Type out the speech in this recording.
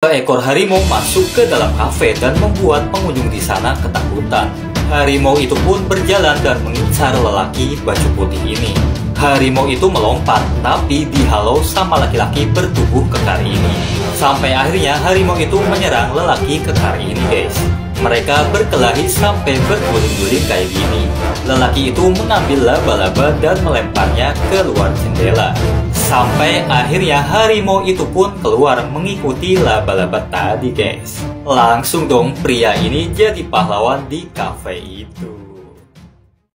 Seekor harimau masuk ke dalam kafe dan membuat pengunjung di sana ketakutan. Harimau itu pun berjalan dan mengincar lelaki baju putih ini. Harimau itu melompat, tapi dihalau sama laki-laki bertubuh kekar ini. Sampai akhirnya harimau itu menyerang lelaki kekar ini, guys. Mereka berkelahi sampai berguling-guling kayak gini. Lelaki itu mengambil laba-laba dan melemparnya ke luar jendela. Sampai akhirnya harimau itu pun keluar mengikuti laba-laba tadi, guys. Langsung dong pria ini jadi pahlawan di kafe itu.